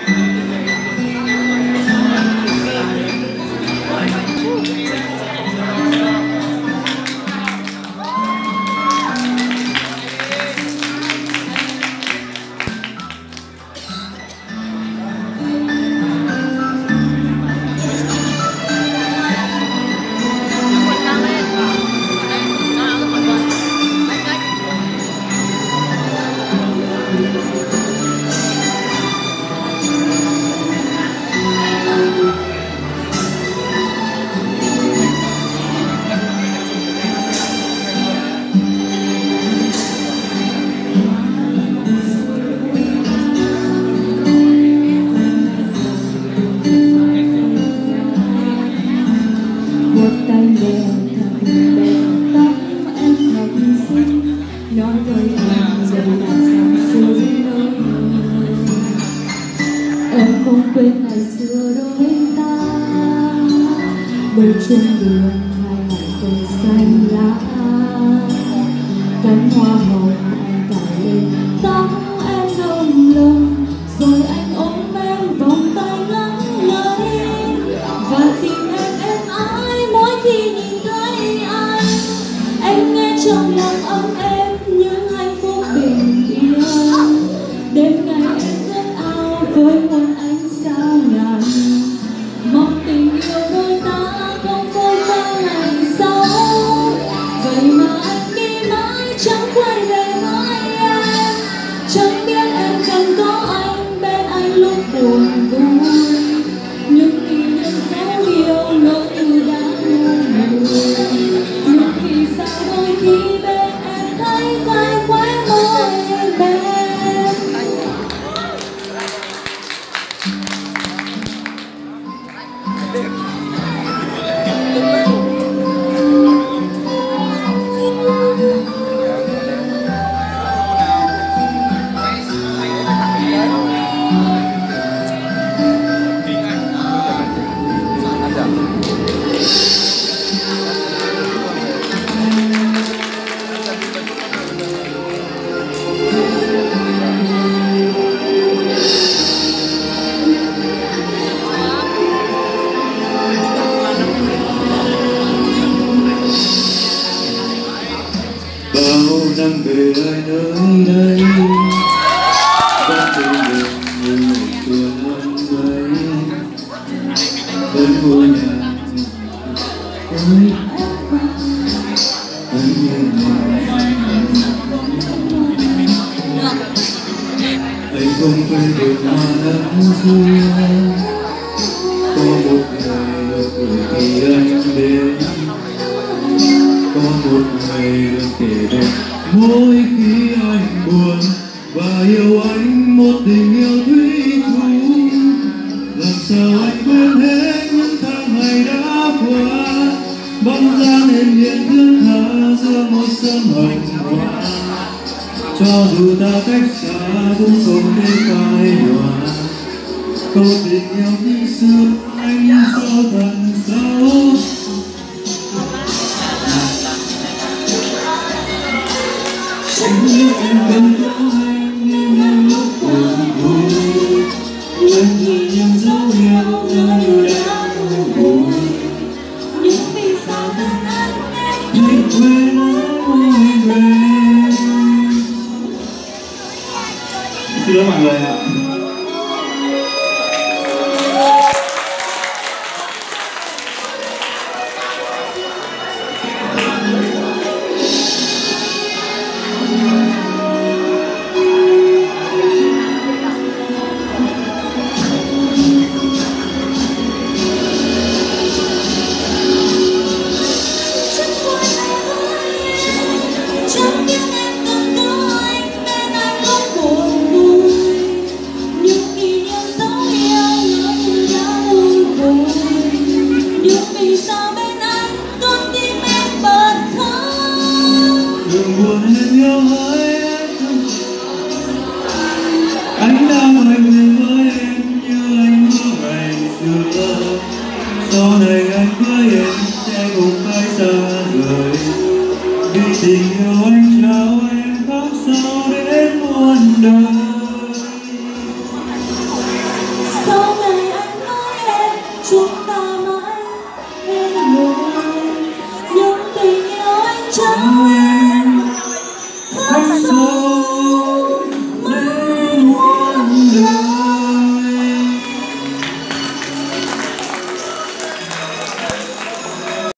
trên đường hai ngọn cờ xanh lá, cánh hoa hồng anh cài lên tóc em lông lông, rồi anh ôm em vòng tay ngắm ngây và tìm em ái mỗi khi nhìn thấy anh. Em nghe trong lòng ấm em những hạnh phúc bình yên, đêm ngày em ước ao với muôn ánh sao ngàn, mong tình yêu đôi ta không phôi pha ngày sau. Vậy mà anh đi mãi chẳng quay về với em, chẳng biết em cần có anh bên anh lúc buồn vui, những kỷ niệm dấu yêu nỗi yêu đã ngu muội. Nhưng vì sao đôi khi bên em thấy quay khóe môi bên. Bao năm về lại nơi đây, vẫn tìm được như một tuần năm ấy, vẫn ngôi nhà ôi vẫn như anh không quên được hoa nắng xưa, có một ngày được gửi khi anh đến, có một ngày được kể về mỗi khi anh buồn và yêu anh một tình yêu thủy chung. Làm sao anh quên hết những tháng ngày đã qua, bóng dáng em hiện thương tha giữa một sân hồng hoa. Cho dù ta cách xa cũng không thể phai nhòa, câu tình yêu khi xưa anh cho thật đau. Chẳng biết em cần có anh nhưng em lúc buồn vui, những kỷ niệm dấu yêu nỗi yêu đã ngu muội. Nhưng vì sao bên anh thấy quên môi bên. Xin lỗi mọi người ạ. sao